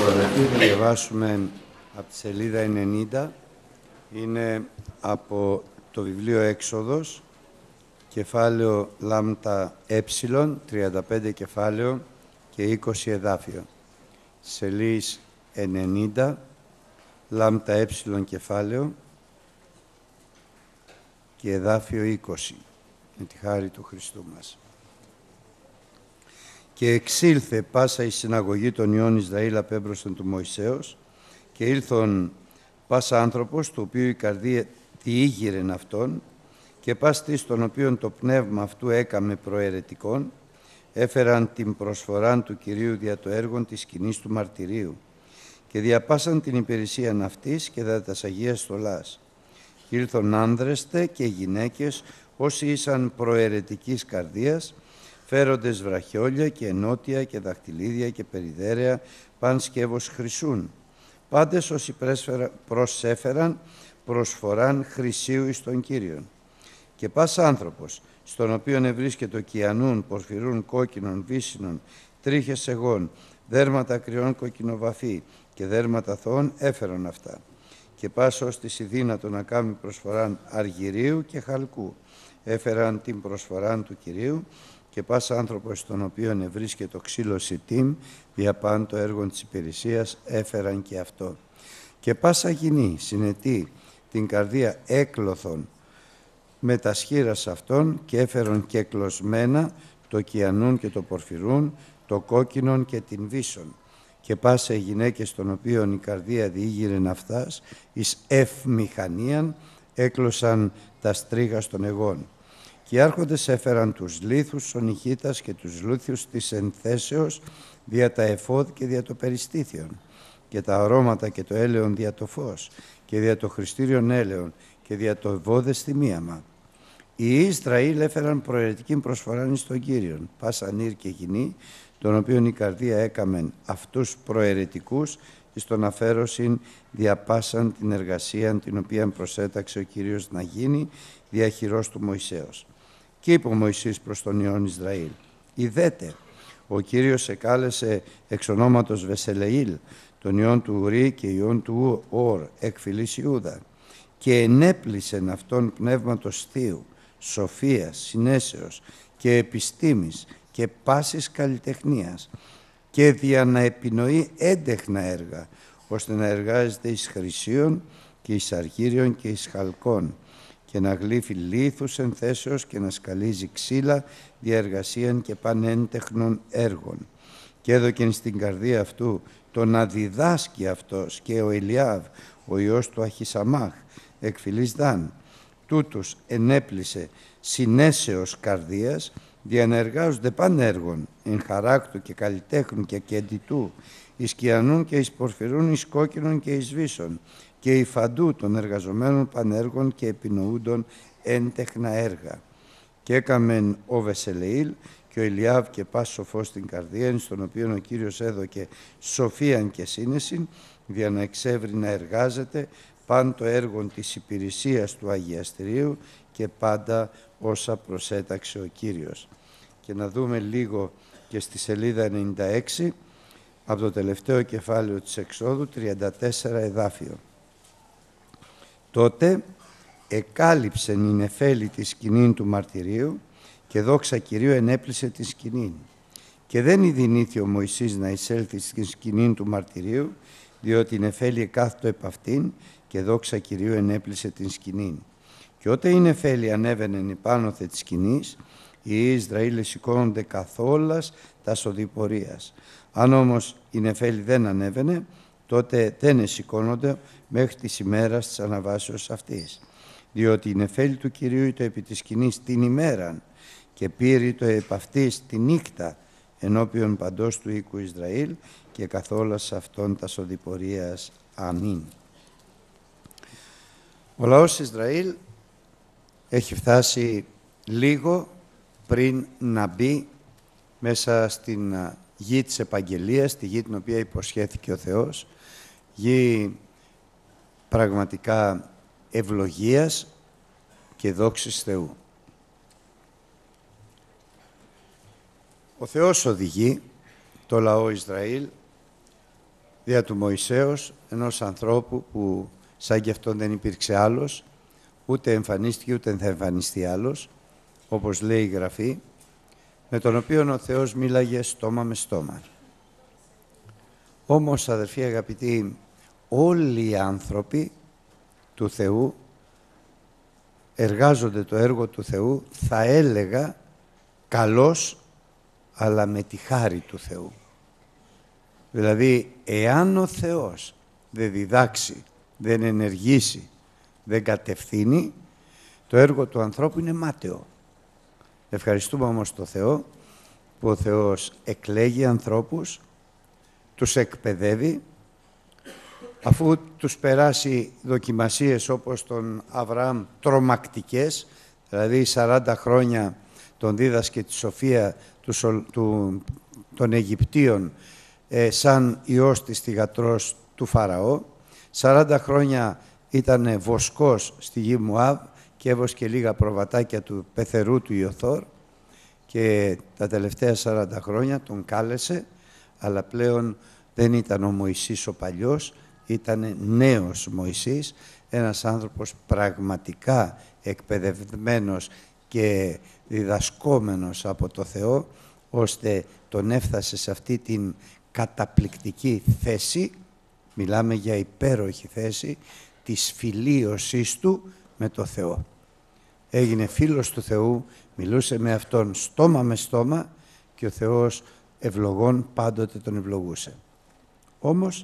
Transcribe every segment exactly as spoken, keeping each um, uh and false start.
Προδευτεί θα διαβάσουμε από τη σελίδα ενενήντα, είναι από το βιβλίο Έξοδος, κεφάλαιο λάμτα ε, τριάντα πέντε κεφάλαιο και είκοσι εδάφιο. Σελίδα ενενήντα, λάμτα ε κεφάλαιο και εδάφιο είκοσι, με τη χάρη του Χριστού μας. Και εξήλθε πάσα η συναγωγή των ιών Ισραήλ απέμπροσθεν του Μωυσέως και ήλθον πάσα άνθρωπος, του οποίου η καρδία διήγηρεν αυτόν και πας τις τον οποίον το πνεύμα αυτού έκαμε προαιρετικών, έφεραν την προσφοράν του Κυρίου δια το έργον της σκηνής του μαρτυρίου και διαπάσαν την υπηρεσίαν αυτής και δια τας Αγίας στολάς. Ήλθον άνδρεστε και γυναίκες όσοι ήσαν προαιρετικής καρδίας, φέροντες βραχιόλια και ενότια και δαχτυλίδια και περιδέρεα παν σκεύος χρυσούν. Πάντες όσοι προσέφεραν προσφοράν χρυσίου εις τον Κύριον. Και πας άνθρωπος, στον οποίον ευρίσκεται το κιανούν, πορφυρούν, κόκκινων, βύσσινων, τρίχες εγών, δέρματα κρυών κοκκινοβαφή και δέρματα θώων έφερον αυτά. Και πας ως της ιδύνατο να κάνει προσφοράν αργυρίου και χαλκού. Έφεραν την προσφοράν του Κυρίου και πας άνθρωπος στον οποίον ευρίσκεται το ξύλο σιτίμ, διαπάν το έργο της υπηρεσίας, έφεραν και αυτό. Και πάσα γυνή συνετή την καρδία έκλωθον με τα σχήρας αυτών και έφερον και κλωσμένα το κιανούν και το πορφυρούν, το κόκκινον και την βύσσον. Και πάσα οι γυναίκες των οποίων η καρδία διήγηρεν αυτάς, εις ευμηχανίαν έκλωσαν τα στρίγας των εγών. Και οι άρχοντες έφεραν τους λίθους σονιχίτας και τους λούθιους της ενθέσεως δια τα εφόδ και δια το περιστήθιον και τα αρώματα και το έλεον δια το φως και δια το χριστήριον έλεον και δια το ευώδες θυμίαμα. Οι Ισραήλ έφεραν προαιρετική προσφοράν εις τον Κύριον, πάσα νύρ και γυνή, τον οποίον η καρδία έκαμεν αυτούς προαιρετικούς εις τον αφαίρωσιν διαπάσαν την εργασία την οποία προσέταξε ο Κύριος να γίνει δια χειρός του Μωυσέως. Και είπε ο Μωυσής προς τον ιόν Ισραήλ, «Ιδέτε, ο Κύριος εκάλεσε εξ ονόματος Βεσελεήλ, τον ιόν του Ουρή και ιόν του Ορ, εκ φυλής Ιούδα, και ενέπλησεν αυτόν πνεύματος θείου, σοφίας, συνέσεως και επιστήμης και πάσης καλλιτεχνίας και δια να επινοεί έντεχνα έργα, ώστε να εργάζεται εις χρυσίων και εις αργύριων και εις χαλκών και να γλύφει λίθους ενθέσεως και να σκαλίζει ξύλα διαεργασίαν και πανέντεχνων έργων. Και έδωκεν στην καρδία αυτού το να διδάσκει αυτός και ο Ηλιάβ, ο ιός του Αχισαμάχ, εκ φυλής Δάν. Τούτους ενέπλησε συνέσεως καρδίας, δια να εργάζονται παν έργων, εν χαράκτου και καλλιτέχνου και κεντητού, εις κιανούν και εις πορφυρούν, εις κόκκινων και εις βύσσων, και υφαντού των εργαζομένων πανέργων και επινοούντων έντεχνα έργα. Και έκαμεν ο Βεσελεήλ και ο Ηλιάβ και πας σοφός στην καρδία, στον οποίο ο Κύριος έδωκε σοφίαν και σύνεσιν, δια να εξεύρει να εργάζεται παν το έργο της υπηρεσίας του Αγιαστηρίου και πάντα όσα προσέταξε ο Κύριος. Και να δούμε λίγο και στη σελίδα ενενήντα έξι, από το τελευταίο κεφάλαιο της Εξόδου, τριάντα τέσσερα εδάφιο. Τότε εκάλυψεν η νεφέλη τη σκηνήν του μαρτυρίου και δόξα Κυρίου ενέπλησε τη σκηνήν. Και δεν ειδηνήθη ο Μωυσής να εισέλθει στη σκηνήν του μαρτυρίου, διότι η νεφέλη εκάθετο επ' αυτήν και δόξα Κυρίου ενέπλησε την σκηνήν. Και όταν η νεφέλη ανέβαινε επάνωθε της σκηνής, οι Ισραήλ σηκώνονται καθόλας τας οδηπορίας. Αν όμως η νεφέλη δεν ανέβαινε, τότε δεν σηκώνονται μέχρι της ημέρας της αναβάσεως αυτής. Διότι η νεφέλη του Κυρίου ήταν επί της σκηνής την ημέραν και πήρε το επ' αυτής τη νύχτα ενώπιον παντός του οίκου Ισραήλ και καθόλας αυτών τας οδηπορίας. Αμήν. Ο λαός Ισραήλ έχει φτάσει λίγο πριν να μπει μέσα στην γη της επαγγελίας, τη γη την οποία υποσχέθηκε ο Θεός, γη πραγματικά ευλογίας και δόξης Θεού. Ο Θεός οδηγεί το λαό Ισραήλ δια του Μωυσέως, ενός ανθρώπου που σαν και αυτόν δεν υπήρξε άλλος, ούτε εμφανίστηκε ούτε θα εμφανιστεί άλλος, όπως λέει η Γραφή, με τον οποίο ο Θεός μίλαγε στόμα με στόμα. Όμως, αδερφοί αγαπητοί, όλοι οι άνθρωποι του Θεού εργάζονται το έργο του Θεού, θα έλεγα, καλώς, αλλά με τη χάρη του Θεού. Δηλαδή, εάν ο Θεός δεν διδάξει, δεν ενεργήσει, δεν κατευθύνει, το έργο του ανθρώπου είναι μάταιο. Ευχαριστούμε όμως τον Θεό, που ο Θεός εκλέγει ανθρώπους, τους εκπαιδεύει, αφού τους περάσει δοκιμασίες όπως τον Αβραάμ τρομακτικές, δηλαδή σαράντα χρόνια τον δίδασκε τη σοφία του, του, των Αιγυπτίων ε, σαν ιός της θυγατρός του Φαραώ, σαράντα χρόνια ήταν βοσκός στη γη Μουάβ και έβοσκε λίγα προβατάκια του πεθερού του Ιωθώρ, και τα τελευταία σαράντα χρόνια τον κάλεσε, αλλά πλέον δεν ήταν ο Μωυσής ο παλιός, ήταν νέος Μωυσής, ένας άνθρωπος πραγματικά εκπαιδευμένος και διδασκόμενος από το Θεό, ώστε τον έφτασε σε αυτή την καταπληκτική θέση, μιλάμε για υπέροχη θέση, της φιλίωσής του με το Θεό. Έγινε φίλος του Θεού, μιλούσε με Αυτόν στόμα με στόμα και ο Θεός ευλογών πάντοτε τον ευλογούσε. Όμως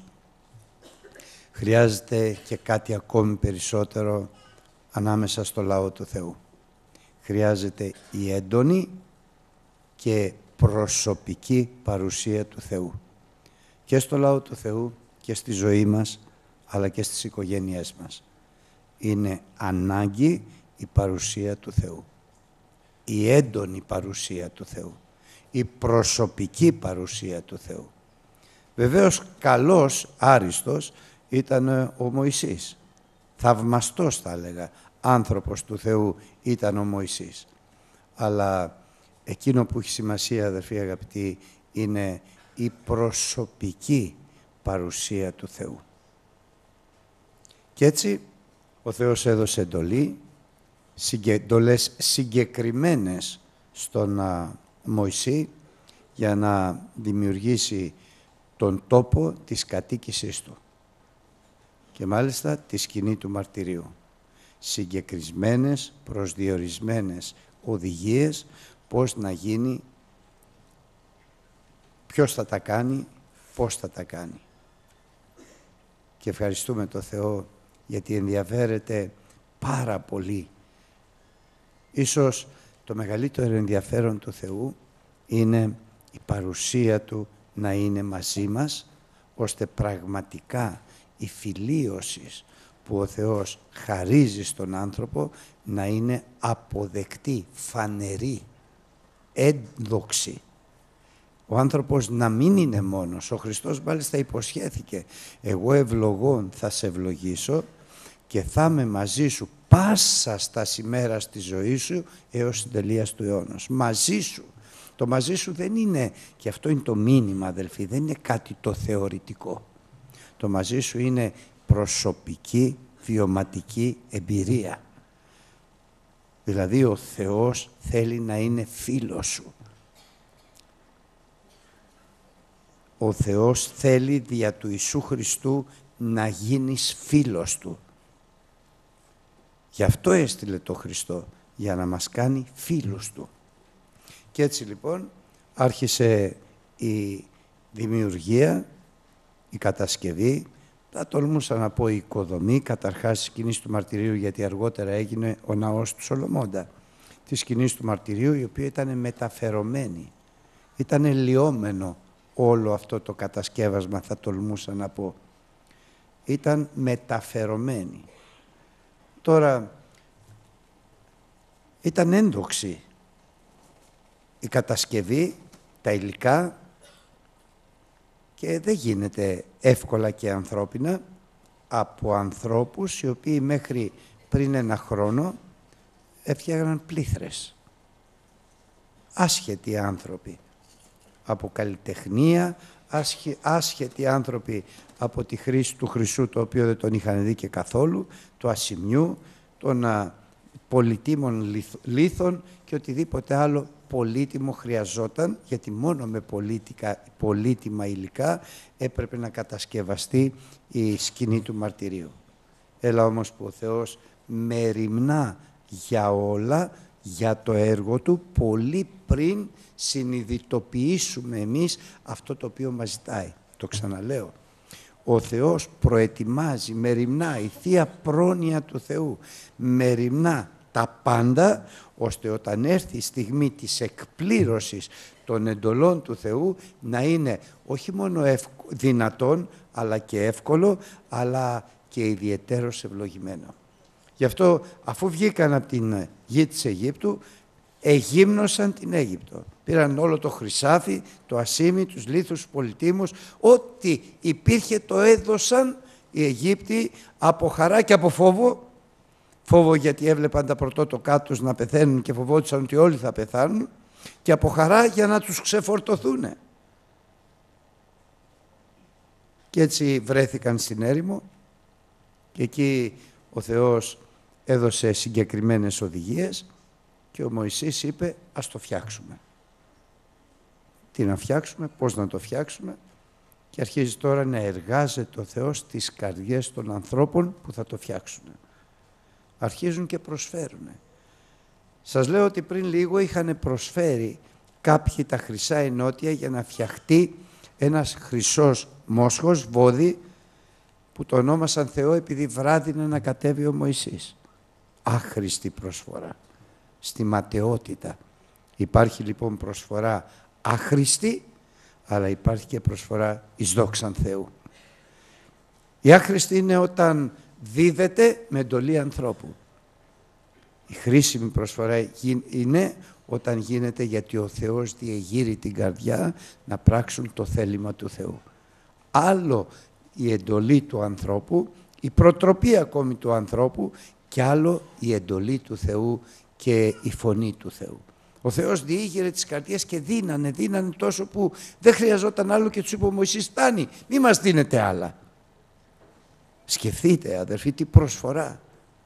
χρειάζεται και κάτι ακόμη περισσότερο ανάμεσα στο λαό του Θεού. Χρειάζεται η έντονη και προσωπική παρουσία του Θεού. Και στο λαό του Θεού και στη ζωή μας, αλλά και στις οικογένειές μας. Είναι ανάγκη η παρουσία του Θεού. Η έντονη παρουσία του Θεού. Η προσωπική παρουσία του Θεού. Βεβαίως καλός, άριστος ήταν ο Μωυσής. Θαυμαστός θα έλεγα, άνθρωπος του Θεού ήταν ο Μωυσής. Αλλά εκείνο που έχει σημασία, αδερφοί αγαπητοί, είναι η προσωπική παρουσία του Θεού. Και έτσι ο Θεός έδωσε εντολή, εντολές συγκεκριμένες στον Μωυσή για να δημιουργήσει τον τόπο της κατοίκησής του και μάλιστα τη σκηνή του μαρτυρίου. Συγκεκρισμένες, προσδιορισμένες οδηγίες πώς να γίνει, ποιος θα τα κάνει, πώς θα τα κάνει. Και ευχαριστούμε τον Θεό γιατί ενδιαφέρεται πάρα πολύ. Ίσως το μεγαλύτερο ενδιαφέρον του Θεού είναι η παρουσία Του να είναι μαζί μας, ώστε πραγματικά η φιλίωση που ο Θεός χαρίζει στον άνθρωπο να είναι αποδεκτή, φανερή, ένδοξη. Ο άνθρωπος να μην είναι μόνος. Ο Χριστός μάλιστα υποσχέθηκε, εγώ ευλογών θα σε ευλογήσω και θα είμαι μαζί σου πάσα στα ημέρα της ζωής σου έως την τελεία του αιώνος. Μαζί σου. Το μαζί σου δεν είναι, και αυτό είναι το μήνυμα αδελφοί, δεν είναι κάτι το θεωρητικό. Το μαζί σου είναι προσωπική, βιωματική εμπειρία. Δηλαδή ο Θεός θέλει να είναι φίλος σου. Ο Θεός θέλει δια του Ιησού Χριστού να γίνεις φίλος Του. Γι' αυτό έστειλε το Χριστό, για να μας κάνει φίλους Του. Και έτσι λοιπόν άρχισε η δημιουργία, η κατασκευή, θα τολμούσα να πω η οικοδομή, καταρχάς της σκηνής του μαρτυρίου, γιατί αργότερα έγινε ο ναός του Σολομώντα, της σκηνής του μαρτυρίου, η οποία ήταν μεταφερωμένη. Ήταν λιώμενο όλο αυτό το κατασκεύασμα, θα τολμούσα να πω. Ήταν μεταφερωμένη. Τώρα, ήταν ένδοξη η κατασκευή, τα υλικά, και δεν γίνεται εύκολα και ανθρώπινα από ανθρώπους οι οποίοι μέχρι πριν ένα χρόνο έφτιαγαν πλήθρες. Άσχετοι άνθρωποι, από καλλιτεχνία, άσχετοι άνθρωποι από τη χρήση του χρυσού, το οποίο δεν τον είχαν δει και καθόλου, του ασημιού, των α, πολυτίμων λίθων και οτιδήποτε άλλο πολύτιμο χρειαζόταν, γιατί μόνο με πολύτικα, πολύτιμα υλικά έπρεπε να κατασκευαστεί η σκηνή του μαρτυρίου. Έλα όμως που ο Θεός μεριμνά για όλα, για το έργο Του, πολύ πριν συνειδητοποιήσουμε εμείς αυτό το οποίο μας ζητάει. Το ξαναλέω. Ο Θεός προετοιμάζει, μεριμνά, η Θεία Πρόνοια του Θεού μεριμνά τα πάντα, ώστε όταν έρθει η στιγμή της εκπλήρωσης των εντολών του Θεού να είναι όχι μόνο δυνατόν, αλλά και εύκολο, αλλά και ιδιαιτέρως ευλογημένο. Γι' αυτό, αφού βγήκαν από την γη της Αιγύπτου, εγύμνωσαν την Αίγυπτο. Πήραν όλο το χρυσάφι, το ασίμι, τους λίθους, τους πολυτίμους, ό,τι υπήρχε το έδωσαν οι Αιγύπτιοι από χαρά και από φόβο. Φόβο γιατί έβλεπαν τα πρωτότοκά τους να πεθαίνουν και φοβόντουσαν ότι όλοι θα πεθάνουν, και από χαρά για να τους ξεφορτωθούν. Και έτσι βρέθηκαν στην έρημο και εκεί ο Θεός έδωσε συγκεκριμένες οδηγίες και ο Μωυσής είπε ας το φτιάξουμε. Τι να φτιάξουμε, πώς να το φτιάξουμε, και αρχίζει τώρα να εργάζεται ο Θεός στις καρδιές των ανθρώπων που θα το φτιάξουν. Αρχίζουν και προσφέρουν. Σας λέω ότι πριν λίγο είχαν προσφέρει κάποιοι τα χρυσά ενότια για να φτιαχτεί ένας χρυσός μόσχος, βόδι, που το ονόμασαν Θεό επειδή βράδυνε να κατέβει ο Μωυσής. Άχρηστη προσφορά, στη ματαιότητα. Υπάρχει λοιπόν προσφορά άχρηστη, αλλά υπάρχει και προσφορά εις δόξαν Θεού. Η άχρηστη είναι όταν δίδεται με εντολή ανθρώπου. Η χρήσιμη προσφορά είναι όταν γίνεται γιατί ο Θεός διεγείρει την καρδιά να πράξουν το θέλημα του Θεού. Άλλο η εντολή του ανθρώπου, η προτροπή ακόμη του ανθρώπου, και άλλο η εντολή του Θεού και η φωνή του Θεού. Ο Θεός διήγερε τις καρδιές και δίνανε, δίνανε τόσο που δεν χρειαζόταν άλλο και τους είπε ο Μωυσής, φτάνει, μη μας δίνετε άλλα. Σκεφτείτε αδερφοί τι προσφορά.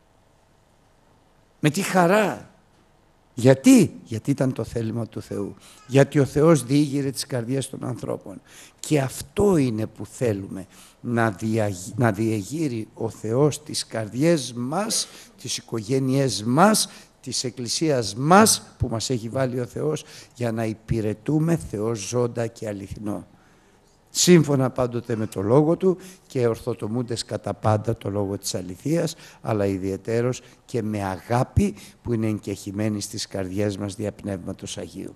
Με τι χαρά. Γιατί, γιατί ήταν το θέλημα του Θεού. Γιατί ο Θεός διήγειρε τις καρδιές των ανθρώπων. Και αυτό είναι που θέλουμε, να, δια, να διεγείρει ο Θεός τις καρδιές μας, τις οικογένειές μας, της Εκκλησίας μας που μας έχει βάλει ο Θεός για να υπηρετούμε Θεό ζώντα και αληθινό. Σύμφωνα πάντοτε με το Λόγο Του και ορθοτομούντες κατά πάντα το Λόγο της αληθείας, αλλά ιδιαιτέρως και με αγάπη που είναι εγκεχημένη στις καρδιές μας δια Πνεύματος Αγίου.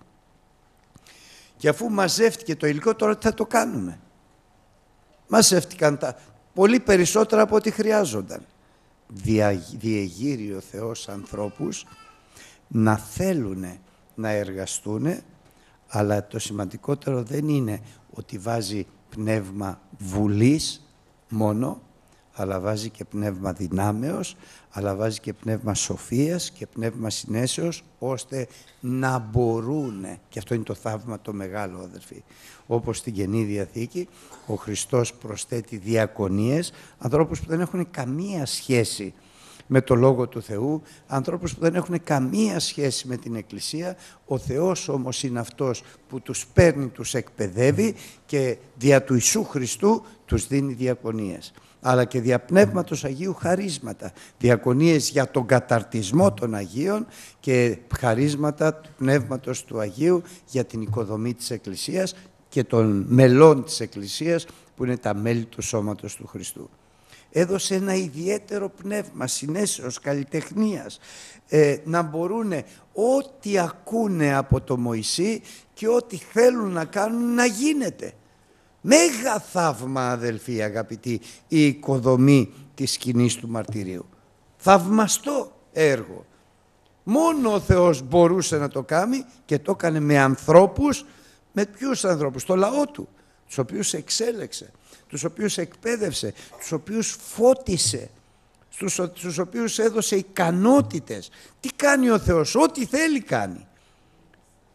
Και αφού μαζεύτηκε το υλικό, τώρα τι θα το κάνουμε. Μαζεύτηκαν τα πολύ περισσότερα από ό,τι χρειάζονταν. Διεγείρει ο Θεός ανθρώπους να θέλουν να εργαστούν, αλλά το σημαντικότερο δεν είναι ότι βάζει πνεύμα βουλής μόνο, αλλά βάζει και πνεύμα δυνάμεως, αλλά βάζει και πνεύμα σοφίας και πνεύμα συνέσεως, ώστε να μπορούν, και αυτό είναι το θαύμα το μεγάλο αδερφοί, όπως στην Καινή Διαθήκη ο Χριστός προσθέτει διακονίες, ανθρώπους που δεν έχουν καμία σχέση με το Λόγο του Θεού, ανθρώπους που δεν έχουν καμία σχέση με την Εκκλησία. Ο Θεός όμως είναι αυτός που τους παίρνει, τους εκπαιδεύει και δια του Ιησού Χριστού τους δίνει διακονίες. Αλλά και δια Πνεύματος Αγίου χαρίσματα. Διακονίες για τον καταρτισμό των Αγίων και χαρίσματα του Πνεύματος του Αγίου για την οικοδομή της Εκκλησίας και των μελών της Εκκλησίας που είναι τα μέλη του σώματος του Χριστού. Έδωσε ένα ιδιαίτερο πνεύμα συνέσεως, καλλιτεχνίας, ε, να μπορούν ό,τι ακούνε από το Μωυσή και ό,τι θέλουν να κάνουν να γίνεται. Μέγα θαύμα αδελφοί αγαπητοί, η οικοδομή της σκηνής του μαρτυρίου. Θαυμαστό έργο. Μόνο ο Θεός μπορούσε να το κάνει και το έκανε με ανθρώπους, με ποιους ανθρώπους, το λαό του, τους οποίους εξέλεξε, τους οποίους εκπαίδευσε, τους οποίους φώτισε, στους, στους οποίους έδωσε ικανότητες. Τι κάνει ο Θεός, ό,τι θέλει κάνει.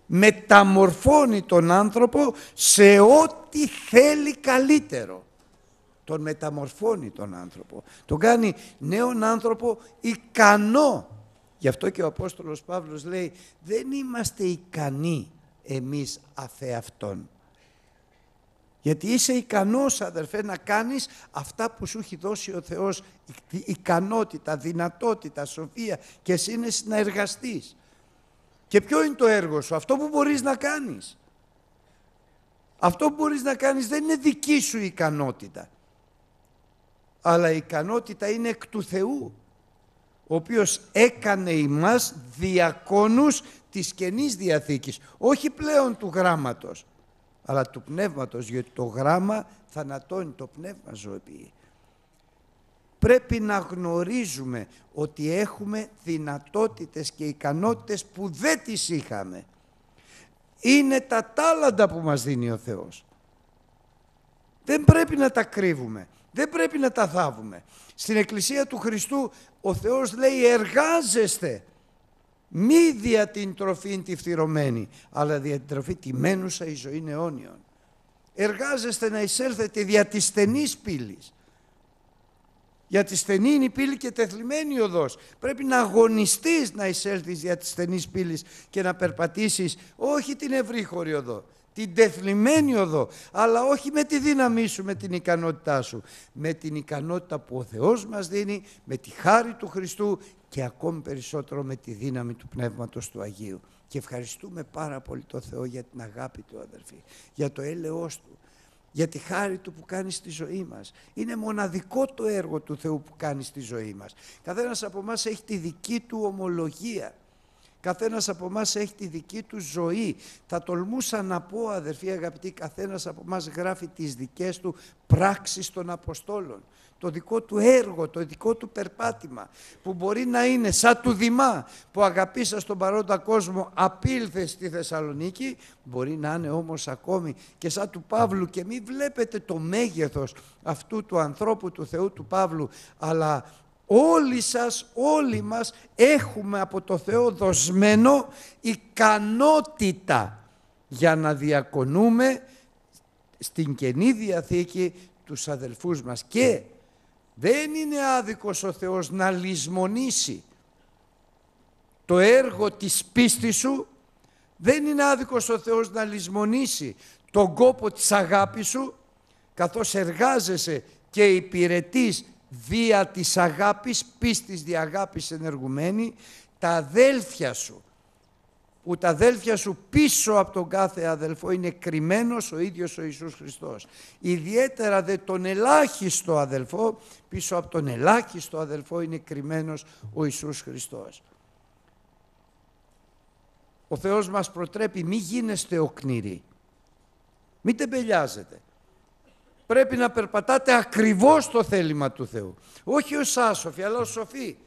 μεταμορφώνει τον άνθρωπο σε ό,τι θέλει καλύτερο. Τον μεταμορφώνει τον άνθρωπο. Τον κάνει νέον άνθρωπο ικανό. Γι' αυτό και ο Απόστολος Παύλος λέει, δεν είμαστε ικανοί εμείς αφεαυτόν. Γιατί είσαι ικανός, αδερφέ, να κάνεις αυτά που σου έχει δώσει ο Θεός, ικανότητα, δυνατότητα, σοφία, και εσύ είναι να εργαστείς. Και ποιο είναι το έργο σου? Αυτό που μπορείς να κάνεις. Αυτό που μπορείς να κάνεις δεν είναι δική σου ικανότητα, αλλά η ικανότητα είναι εκ του Θεού, ο οποίος έκανε ημάς διακόνους της Καινής Διαθήκης, όχι πλέον του γράμματος, αλλά του πνεύματος, γιατί το γράμμα θανατώνει, το πνεύμα ζωοποιεί. Πρέπει να γνωρίζουμε ότι έχουμε δυνατότητες και ικανότητες που δεν τις είχαμε. Είναι τα τάλαντα που μας δίνει ο Θεός. Δεν πρέπει να τα κρύβουμε, δεν πρέπει να τα θάβουμε. Στην Εκκλησία του Χριστού ο Θεός λέει, εργάζεστε, μη δια την τροφήν τη φθηρωμένη, αλλά δια την τροφή τη μένουσα η ζωή αιώνιον. Εργάζεστε να εισέλθετε δια της στενής πύλης. Γιατί στενή είναι η πύλη και τεθλιμμένη η οδός. Πρέπει να αγωνιστείς να εισέλθεις δια της στενής πύλης και να περπατήσεις όχι την ευρύχωρη οδό, την τεθλιμμένη οδό, αλλά όχι με τη δύναμή σου, με την ικανότητά σου, με την ικανότητα που ο Θεός μας δίνει, με τη χάρη του Χριστού και ακόμη περισσότερο με τη δύναμη του Πνεύματος του Αγίου. Και ευχαριστούμε πάρα πολύ τον Θεό για την αγάπη του, αδερφοί, για το έλεος του, για τη χάρη του που κάνει στη ζωή μας. Είναι μοναδικό το έργο του Θεού που κάνει στη ζωή μας. Καθένας από εμάς έχει τη δική του ομολογία. Καθένας από εμάς έχει τη δική του ζωή. Θα τολμούσα να πω, αδερφοί αγαπητοί, καθένας από εμάς γράφει τις δικές του πράξεις των Αποστόλων. Το δικό του έργο, το δικό του περπάτημα, που μπορεί να είναι σαν του Δημά, που αγαπήσα στον παρόντα κόσμο, απήλθε στη Θεσσαλονίκη, μπορεί να είναι όμως ακόμη και σαν του Παύλου, και μην βλέπετε το μέγεθος αυτού του ανθρώπου του Θεού του Παύλου, αλλά όλοι σας, όλοι μας έχουμε από το Θεό δοσμένο ικανότητα για να διακονούμε στην Καινή Διαθήκη τους αδελφούς μας. Και δεν είναι άδικος ο Θεός να λησμονήσει το έργο της πίστης σου, δεν είναι άδικος ο Θεός να λησμονήσει τον κόπο της αγάπης σου, καθώς εργάζεσαι και υπηρετείς δια της αγάπης, πίστης δια αγάπης ενεργουμένη, τα αδέλφια σου, που τα αδέλφια σου πίσω από τον κάθε αδελφό είναι κρυμμένος ο ίδιος ο Ιησούς Χριστός. Ιδιαίτερα δε τον ελάχιστο αδελφό, πίσω από τον ελάχιστο αδελφό είναι κρυμμένος ο Ιησούς Χριστός. Ο Θεός μας προτρέπει, μη γίνεστε οκνηροί, μη τεμπελιάζετε. Πρέπει να περπατάτε ακριβώς το θέλημα του Θεού. Όχι ως άσοφοι, αλλά ως σοφοί.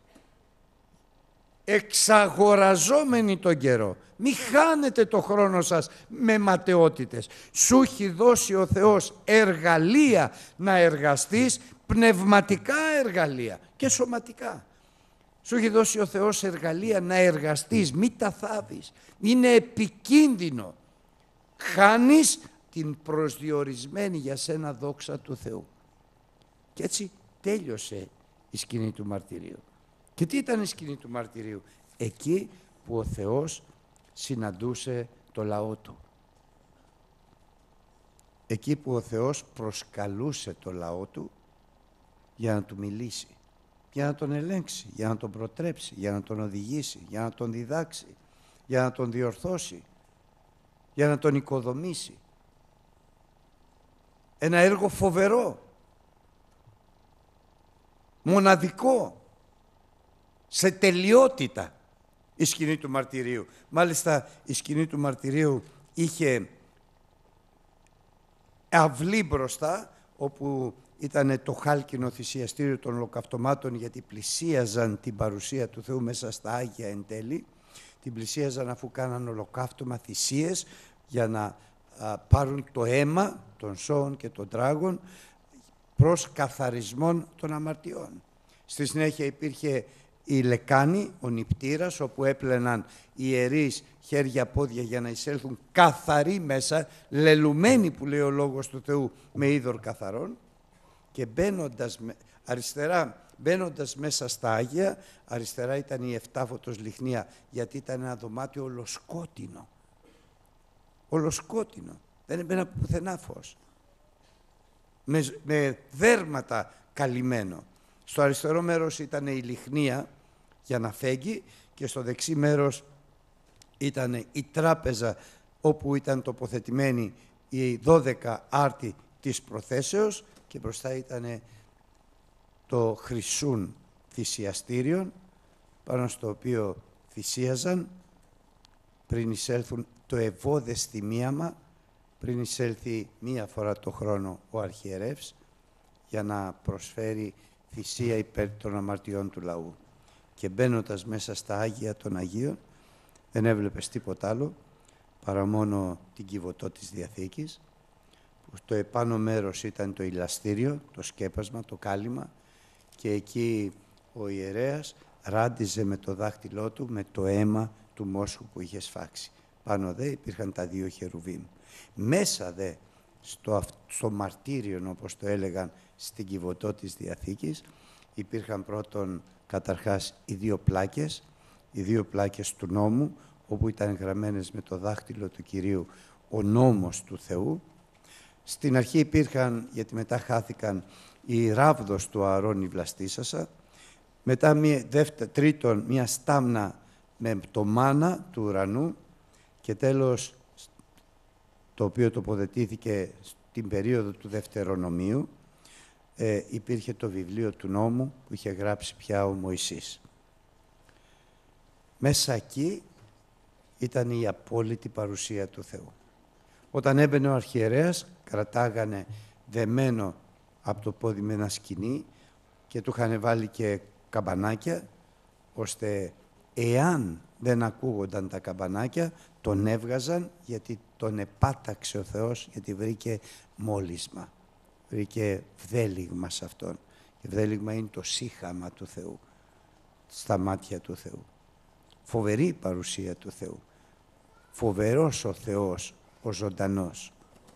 Εξαγοραζόμενοι τον καιρό. Μη χάνετε το χρόνο σας με ματαιότητες. Σου έχει δώσει ο Θεός εργαλεία να εργαστείς, πνευματικά εργαλεία και σωματικά. Σου έχει δώσει ο Θεός εργαλεία να εργαστείς, μη τα θάβεις. Είναι επικίνδυνο. Χάνεις την προσδιορισμένη για σένα δόξα του Θεού. Και έτσι τέλειωσε η σκηνή του μαρτυρίου. Και τι ήταν η σκηνή του μαρτυρίου? Εκεί που ο Θεός συναντούσε το λαό του. Εκεί που ο Θεός προσκαλούσε το λαό του για να του μιλήσει, για να τον ελέγξει, για να τον προτρέψει, για να τον οδηγήσει, για να τον διδάξει, για να τον διορθώσει, για να τον οικοδομήσει. Ένα έργο φοβερό, μοναδικό, σε τελειότητα η σκηνή του μαρτυρίου. Μάλιστα η σκηνή του μαρτυρίου είχε αυλή μπροστά, όπου ήταν το χάλκινο θυσιαστήριο των ολοκαυτωμάτων, γιατί πλησίαζαν την παρουσία του Θεού μέσα στα Άγια εν τέλει. Την πλησίαζαν αφού κάναν ολοκαύτωμα, θυσίες, για να α, πάρουν το αίμα των ζώων και των τράγων προς καθαρισμόν των αμαρτιών. Στη συνέχεια υπήρχε η λεκάνη, ο νηπτήρας, όπου έπλαιναν οι ιερείς χέρια-πόδια για να εισέλθουν καθαροί μέσα, λελουμένοι που λέει ο Λόγος του Θεού με είδωρ καθαρών, και μπαίνοντας αριστερά, μπαίνοντας μέσα στα Άγια, αριστερά ήταν η εφτάφωτος λιχνία, γιατί ήταν ένα δωμάτιο ολοσκότεινο. Ολοσκότεινο. Δεν έμπαινε πουθενά φως. Με, με δέρματα καλυμμένο. Στο αριστερό μέρος ήταν η λιχνία για να φέγγει και στο δεξί μέρος ήταν η τράπεζα όπου ήταν τοποθετημένοι οι δώδεκα άρτη της προθέσεως και μπροστά ήταν το χρυσούν θυσιαστήριον πάνω στο οποίο θυσίαζαν πριν εισέλθουν το ευώδες θυμίαμα, πριν εισέλθει μία φορά το χρόνο ο αρχιερεύς για να προσφέρει θυσία υπέρ των αμαρτιών του λαού. Και μπαίνοντας μέσα στα Άγια των Αγίων δεν έβλεπες τίποτα άλλο παρά μόνο την κυβωτό της Διαθήκης, που το επάνω μέρος ήταν το ηλαστήριο, το σκέπασμα, το κάλυμα, και εκεί ο ιερέας ράντιζε με το δάχτυλό του με το αίμα του μόσχου που είχε σφάξει. Πάνω δε υπήρχαν τα δύο χερουβίμ. Μέσα δε στο, στο μαρτύριον, όπως το έλεγαν στην κυβωτό της Διαθήκης, υπήρχαν πρώτον καταρχάς οι δύο πλάκες, οι δύο πλάκες του νόμου, όπου ήταν γραμμένες με το δάχτυλο του Κυρίου ο νόμος του Θεού. Στην αρχή υπήρχαν, γιατί μετά χάθηκαν, η ράβδος του Ααρών η βλαστήσασα, μετά μία, δεύτερη, τρίτον μία στάμνα με το μάνα του ουρανού και τέλος, το οποίο τοποθετήθηκε στην περίοδο του Δευτερονομίου, ε, υπήρχε το βιβλίο του νόμου που είχε γράψει πια ο Μωυσής. Μέσα εκεί ήταν η απόλυτη παρουσία του Θεού. Όταν έμπαινε ο αρχιερέας, κρατάγανε δεμένο από το πόδι με ένα σκοινί και του είχαν βάλει και καμπανάκια, ώστε εάν δεν ακούγονταν τα καμπανάκια, τον έβγαζαν, γιατί τον επάταξε ο Θεός, γιατί βρήκε μόλισμα, βρήκε βδέλιγμα σε αυτόν. Και βδέλιγμα είναι το σύχαμα του Θεού, στα μάτια του Θεού. Φοβερή η παρουσία του Θεού. Φοβερός ο Θεός, ο ζωντανός,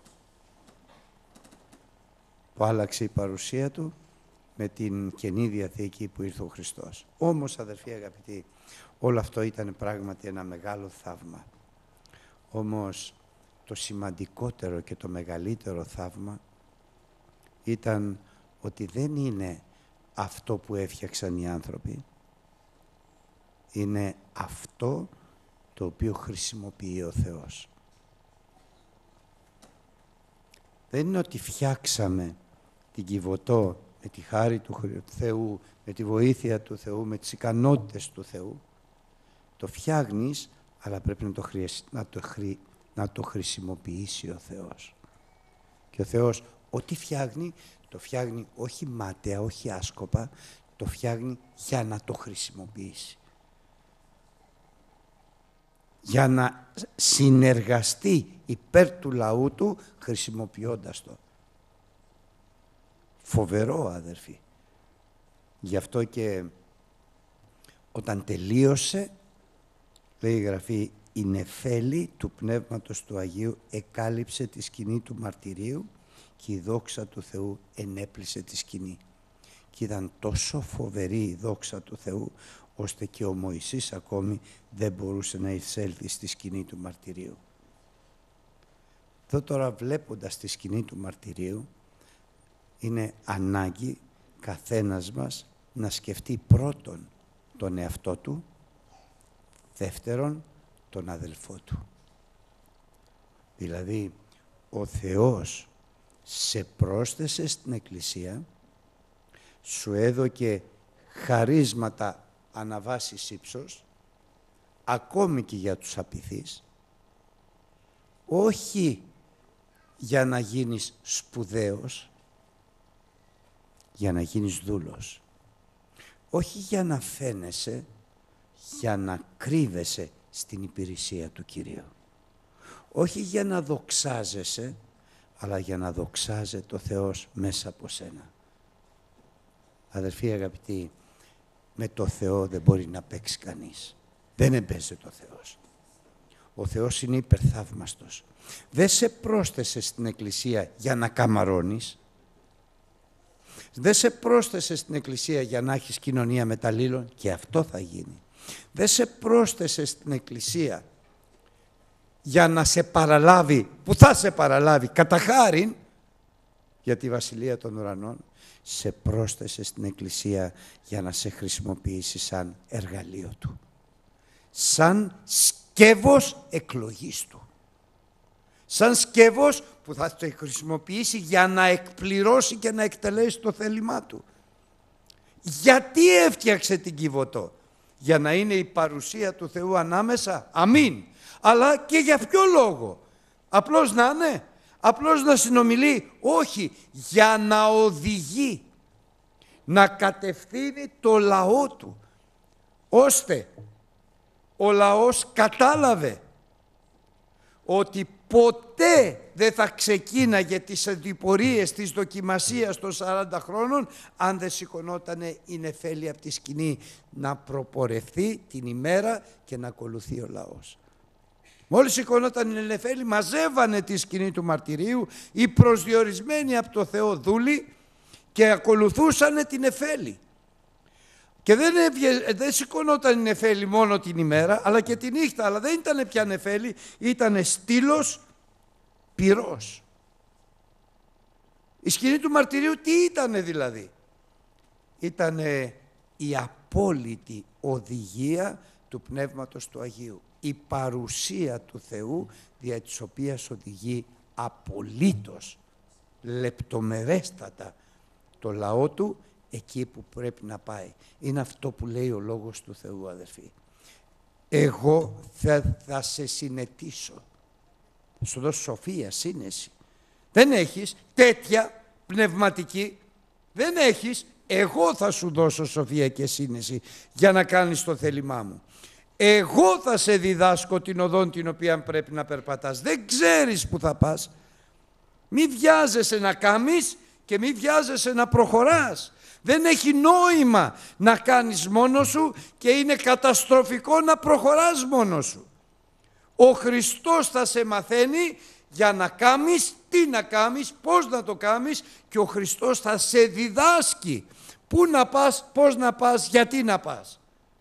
που άλλαξε η παρουσία του με την Καινή Διαθήκη που ήρθε ο Χριστός. Όμως, αδερφοί αγαπητοί, όλο αυτό ήταν πράγματι ένα μεγάλο θαύμα. Όμως, το σημαντικότερο και το μεγαλύτερο θαύμα ήταν ότι δεν είναι αυτό που έφτιαξαν οι άνθρωποι, είναι αυτό το οποίο χρησιμοποιεί ο Θεός. Δεν είναι ότι φτιάξαμε την Κιβωτό με τη χάρη του Θεού, με τη βοήθεια του Θεού, με τις ικανότητες του Θεού. Το φτιάχνεις, αλλά πρέπει να το, χρησι... να το, χρη... να το χρησιμοποιήσει ο Θεός. Και ο Θεός ό,τι φτιάχνει, το φτιάχνει όχι μάταια, όχι άσκοπα, το φτιάχνει για να το χρησιμοποιήσει. Για να συνεργαστεί υπέρ του λαού του, χρησιμοποιώντας το. Φοβερό, αδερφοί. Γι' αυτό και όταν τελείωσε, λέει η Γραφή, η νεφέλη του Πνεύματος του Αγίου εκάλυψε τη σκηνή του μαρτυρίου και η δόξα του Θεού ενέπλησε τη σκηνή. Και ήταν τόσο φοβερή η δόξα του Θεού, ώστε και ο Μωυσής ακόμη δεν μπορούσε να εισέλθει στη σκηνή του μαρτυρίου. Εδώ τώρα, βλέποντας τη σκηνή του μαρτυρίου, είναι ανάγκη καθένας μας να σκεφτεί πρώτον τον εαυτό του, δεύτερον τον αδελφό του. Δηλαδή, ο Θεός σε πρόσθεσε στην Εκκλησία, σου έδωκε χαρίσματα αναβάσεις ύψος, ακόμη και για τους απειθείς, όχι για να γίνεις σπουδαίος, για να γίνεις δούλος. Όχι για να φαίνεσαι, για να κρύβεσαι στην υπηρεσία του Κυρίου. Όχι για να δοξάζεσαι, αλλά για να δοξάζεται ο Θεός μέσα από σένα. Αδερφοί αγαπητοί, με το Θεό δεν μπορεί να παίξει κανείς. Δεν εμπέζεται ο Θεός. Ο Θεός είναι υπερθαύμαστος. Δεν σε πρόσθεσε στην Εκκλησία για να καμαρώνεις. Δεν σε πρόσθεσε στην Εκκλησία για να έχεις κοινωνία μεταλλήλων, και αυτό θα γίνει. Δεν σε πρόσθεσε στην Εκκλησία για να σε παραλάβει, που θα σε παραλάβει κατά χάριν για τη Βασιλεία των Ουρανών. Σε πρόσθεσε στην Εκκλησία για να σε χρησιμοποιήσει σαν εργαλείο του. Σαν σκεύος εκλογής του. Σαν σκεύος που θα το χρησιμοποιήσει για να εκπληρώσει και να εκτελέσει το θέλημά του. Γιατί έφτιαξε την Κιβωτό? Για να είναι η παρουσία του Θεού ανάμεσα. Αμήν. Αλλά και για ποιο λόγο? Απλώς να είναι? Απλώς να συνομιλεί? Όχι. Για να οδηγεί. Να κατευθύνει το λαό του. Ώστε ο λαός κατάλαβε ότι ποτέ δεν θα ξεκίναγε τις αντιπορίες της δοκιμασίας των σαράντα χρόνων αν δεν σηκωνότανε η νεφέλη από τη σκηνή να προπορευθεί την ημέρα και να ακολουθεί ο λαός. Μόλις σηκωνόταν η νεφέλη, μαζεύανε τη σκηνή του μαρτυρίου οι προσδιορισμένοι από το Θεό δούλοι και ακολουθούσανε την νεφέλη. Και δεν, έβγε, δεν σηκωνόταν η νεφέλη μόνο την ημέρα, αλλά και τη νύχτα. Αλλά δεν ήταν πια νεφέλη, ήταν στήλος πυρός. Η σκηνή του μαρτυρίου τι ήτανε δηλαδή? Ήτανε η απόλυτη οδηγία του Πνεύματος του Αγίου. Η παρουσία του Θεού, δια της οποίας οδηγεί απολύτως, λεπτομερέστατα το λαό του εκεί που πρέπει να πάει. Είναι αυτό που λέει ο Λόγος του Θεού, αδερφοί. Εγώ θα, θα σε συνετίσω. Θα σου δώσω σοφία, σύνεση. Δεν έχεις τέτοια πνευματική. Δεν έχεις. Εγώ θα σου δώσω σοφία και σύνεση για να κάνεις το θέλημά μου. Εγώ θα σε διδάσκω την οδόν την οποία πρέπει να περπατάς. Δεν ξέρεις που θα πας. Μη βιάζεσαι να κάμεις και μη βιάζεσαι να προχωράς. Δεν έχει νόημα να κάνεις μόνος σου και είναι καταστροφικό να προχωράς μόνος σου. Ο Χριστός θα σε μαθαίνει για να κάμεις, τι να κάμεις, πώς να το κάμεις, και ο Χριστός θα σε διδάσκει πού να πας, πώς να πας, γιατί να πας.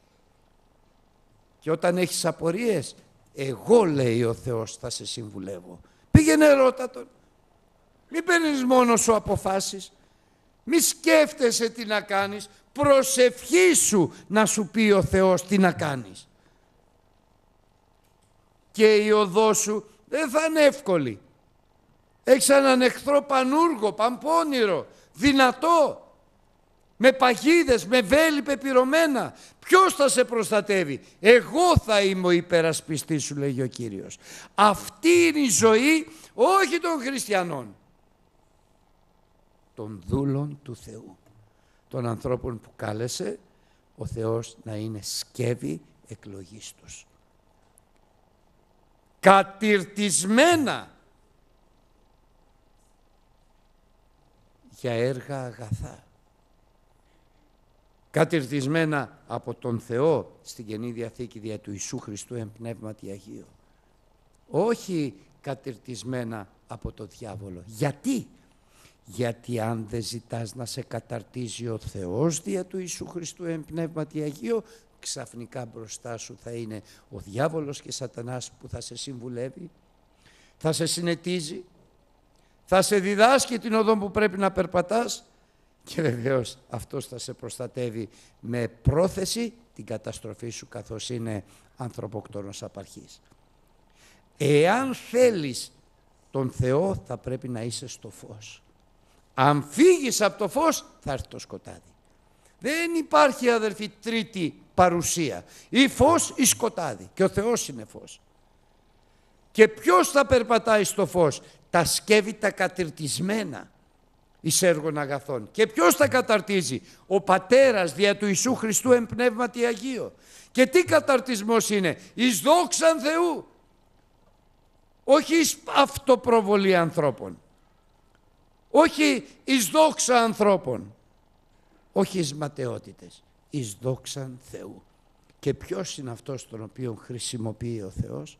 Και όταν έχεις απορίες, εγώ, λέει ο Θεός, θα σε συμβουλεύω. Πήγαινε ρώτα τον. Μην παίρνεις μόνος σου αποφάσεις. Μη σκέφτεσαι τι να κάνεις. Προσευχήσου να σου πει ο Θεός τι να κάνεις. Και η οδός σου δεν θα είναι εύκολη. Έχεις έναν εχθρό πανούργο, παμπώνυρο, δυνατό, με παγίδες, με βέλη πεπυρωμένα. Ποιος θα σε προστατεύει? Εγώ θα είμαι ο υπερασπιστής σου, λέγει ο Κύριος. Αυτή είναι η ζωή, όχι των χριστιανών, των δούλων του Θεού, των ανθρώπων που κάλεσε ο Θεός να είναι σκεύη εκλογής τους. Κατηρτισμένα για έργα αγαθά. Κατηρτισμένα από τον Θεό στην Καινή Διαθήκη δια του Ιησού Χριστού εν πνεύματι Αγίου. Όχι κατηρτισμένα από το διάβολο. Γιατί? Γιατί αν δεν ζητάς να σε καταρτίζει ο Θεός δια του Ιησού Χριστού εν πνεύματι Αγίου, ξαφνικά μπροστά σου θα είναι ο διάβολος και σατανάς που θα σε συμβουλεύει, θα σε συνετίζει, θα σε διδάσκει την οδό που πρέπει να περπατάς και βεβαίως αυτός θα σε προστατεύει με πρόθεση την καταστροφή σου, καθώς είναι ανθρωποκτόνος απαρχής. Εάν θέλεις τον Θεό θα πρέπει να είσαι στο φως. Αν φύγεις από το φως θα έρθει το σκοτάδι. Δεν υπάρχει, αδερφοί, τρίτη παρουσία. Ή φως ή σκοτάδι. Και ο Θεός είναι φως. Και ποιος θα περπατάει στο φως? Τα σκεύη τα κατηρτισμένα εις έργων αγαθών. Και ποιος τα καταρτίζει? Ο Πατέρας δια του Ιησού Χριστού εν πνεύματι Αγίο. Και τι καταρτισμός είναι? Εις δόξαν Θεού. Όχι εις αυτοπροβολή ανθρώπων. Όχι εις δόξα ανθρώπων. Όχι εις ματαιότητες. εις δόξαν Θεού. Και ποιος είναι αυτός τον οποίο χρησιμοποιεί ο Θεός?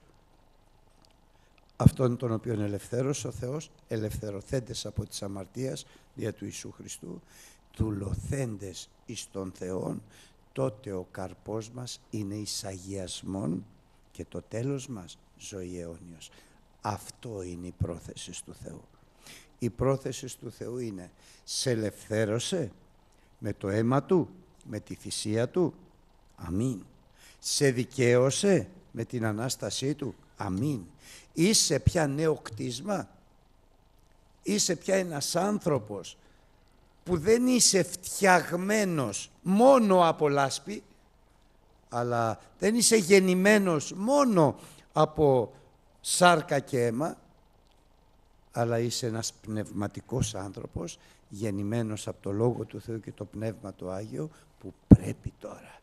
Αυτόν τον οποίον ελευθέρωσε ο Θεός, ελευθερωθέντες από τις αμαρτίας δια του Ιησού Χριστού, δουλωθέντες εις τον Θεόν, τότε ο καρπός μας είναι εις αγιασμόν και το τέλος μας ζωή αιώνιος. Αυτό είναι η πρόθεση του Θεού. Η πρόθεση του Θεού είναι, σε ελευθέρωσε με το αίμα Του, με τη θυσία Του, αμήν. Σε δικαίωσε με την Ανάστασή Του, αμήν. Είσαι πια νέο κτίσμα, είσαι πια ένας άνθρωπος που δεν είσαι φτιαγμένος μόνο από λάσπη, αλλά δεν είσαι γεννημένος μόνο από σάρκα και αίμα, αλλά είσαι ένας πνευματικός άνθρωπος, γεννημένος από το Λόγο του Θεού και το Πνεύμα το Άγιο, που πρέπει τώρα,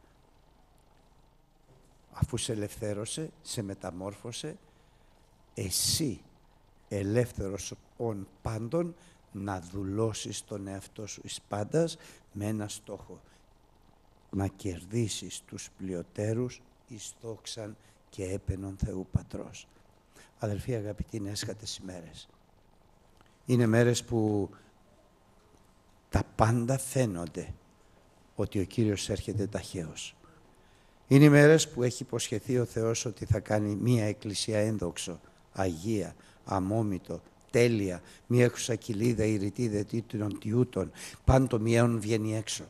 αφού σε ελευθέρωσε, σε μεταμόρφωσε, εσύ ελεύθερος ον πάντων, να δουλώσεις τον εαυτό σου εις πάντας με ένα στόχο, να κερδίσεις τους πλειοτέρους εις δόξαν και έπαινον Θεού Πατρός. Αδελφοί αγαπητοί, είναι έσχατες ημέρες. Είναι μέρες που τα πάντα φαίνονται ότι ο Κύριος έρχεται ταχαίως. Είναι οι μέρες που έχει υποσχεθεί ο Θεός ότι θα κάνει μία εκκλησία ένδοξο, αγία, αμόμητο, τέλεια, μία έχουσα κοιλίδα, ηρητή δετήτων τιούτων, πάντο μιαίον βγαίνει έξω.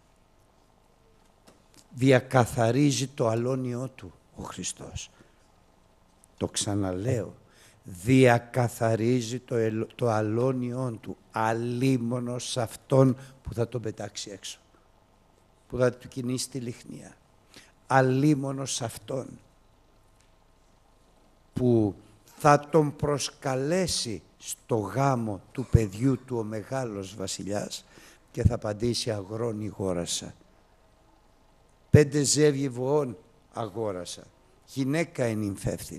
Διακαθαρίζει το αλώνιό Του ο Χριστός. Το ξαναλέω, διακαθαρίζει το, ελ, το αλώνιό Του, αλίμονος σε Αυτόν που θα τον πετάξει έξω, που θα του κινήσει τη λιχνία. Αλίμονος σε Αυτόν που θα τον προσκαλέσει στο γάμο του παιδιού του ο μεγάλος βασιλιάς και θα απαντήσει, αγρόνι γόρασα. Πέντε ζεύγη βοών αγόρασα. Γυναίκα ενυμφεύθην.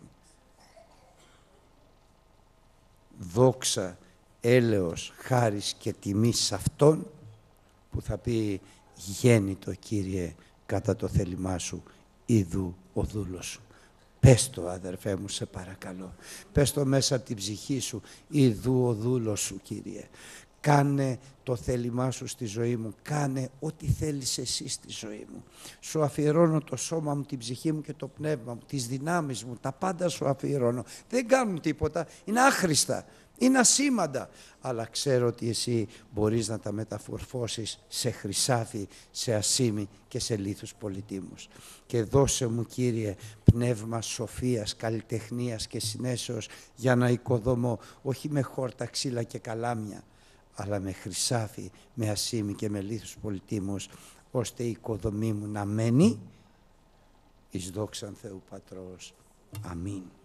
Δόξα, έλεος, χάρις και τιμή σε Αυτόν που θα πει, γέννητο Κύριε κατά το θέλημά Σου, ιδού ο δούλος Σου. Πες το, αδερφέ μου, σε παρακαλώ. Πες το μέσα από την ψυχή σου, ιδού ο δούλος Σου, Κύριε. Κάνε το θέλημά Σου στη ζωή μου. Κάνε ό,τι θέλεις εσύ στη ζωή μου. Σου αφιερώνω το σώμα μου, την ψυχή μου και το πνεύμα μου, τις δυνάμεις μου, τα πάντα Σου αφιερώνω. Δεν κάνουν τίποτα, είναι άχρηστα, είναι ασήμαντα. Αλλά ξέρω ότι εσύ μπορείς να τα μεταμορφώσεις σε χρυσάφι, σε ασήμι και σε λίθους πολυτίμους. Και δώσε μου, Κύριε, πνεύμα σοφίας, καλλιτεχνίας και συνέσεως για να οικοδομώ, όχι με χόρτα, ξύλα και καλάμια, αλλά με χρυσάφι, με ασήμι και με λίθους πολυτίμους, ώστε η οικοδομή μου να μένει εις δόξαν Θεού Πατρός. Αμήν.